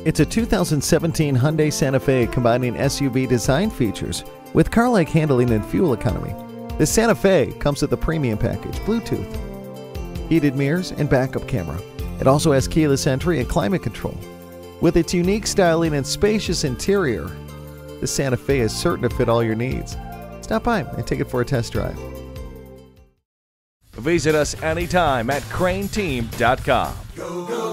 It's a 2017 Hyundai Santa Fe combining SUV design features with car-like handling and fuel economy. The Santa Fe comes with a premium package, Bluetooth, heated mirrors, and backup camera. It also has keyless entry and climate control. With its unique styling and spacious interior, the Santa Fe is certain to fit all your needs. Stop by and take it for a test drive. Visit us anytime at crainteam.com.